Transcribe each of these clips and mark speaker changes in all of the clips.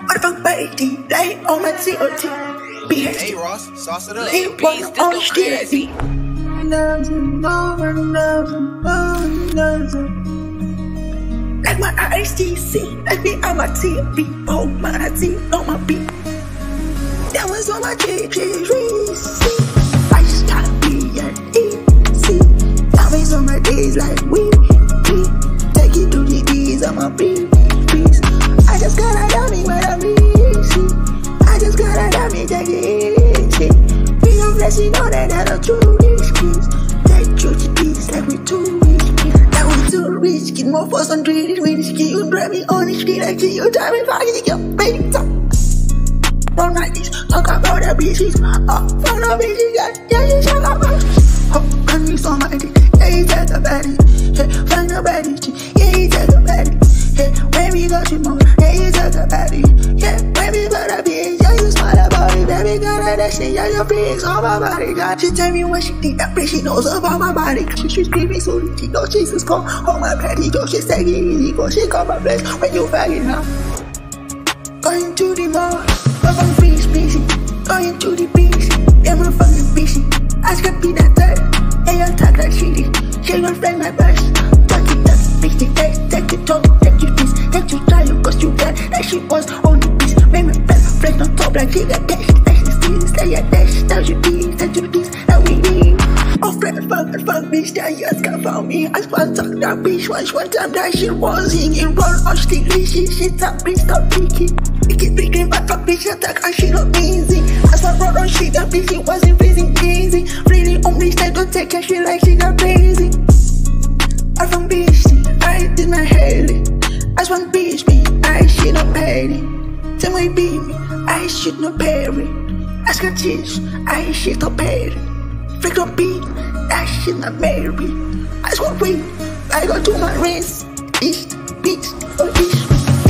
Speaker 1: Motherfucking BRAYGUKS, lay on my TOT. B.H.D.
Speaker 2: Hey Ross, sauce it up.
Speaker 1: Lay on the steady. Like my IHTC, like me on my TV. Oh my T on my beat. That was on my JJ. I just gotta be an easy. Diamonds on my days like we take it to the D's on my beat. I just gotta dummy when I'm easy. I just gotta dummy, take it easy. We don't let you know that I don't do these kids. Take you to these like we too rich kids. That we too rich kid, more force on treated rich kid. You drive me on the street like you drive me pocket, your baby top. Don't like this, talk about the bitches. Oh, from the bitches, yeah, you talk about. Oh, can you so mighty? Yeah, you take a baddie. Yeah, from the baddie, yeah, you take a baddie. Yeah, when we got you more, yeah, you take a baddie. Yeah, when we got a bitch, yeah, you smart about it. Baby, got that shit, yeah, your pigs on my body. God, she tell me what she think, that bitch, she knows about my body. She screaming so she knows Jesus call. Oh, my baddie, go, she take it easy, go, she call my bless when you faggot now. Going to the mall. I'm free species, going to the beach. Yeah, I'm fucking busy. I can be that third. Yeah, you talk like shitty. She gon' flame my bus. Talk it up, bitch, take it talk, take your piece, take your time, cause you got that shit was on the piece. Make me back, flex on top like she got dash. Dash the steal, stay at dash. Tell you this, that we need. Oh, fuck, bitch, that you just got for me. I spent talk that bitch one time that shit was singing. Roll on stick, shit up, bitch, stop leaking. Keep thinking back from bitch attack and she look easy. As I brought on shit that bitch, it wasn't freezing easy. Really on bitch, they don't take her shit like she not crazy. I'm from BHD, I did my Haley. As one bitch me, I shit no petty. Tell my baby, I shit no berry. As got cheese, I shit no berry. Freak on beat, I shit not berry. As one week, I go to my wrist. East, beach, or east.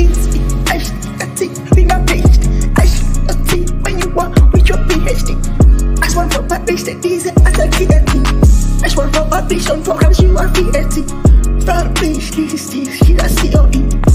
Speaker 1: Be my bitch, I should not see when you walk with your B.H.D. I just want for my bitch that easy as a kid at me. I just want for my bitch on programs you are B.H.D. From bitch, this is I see on it.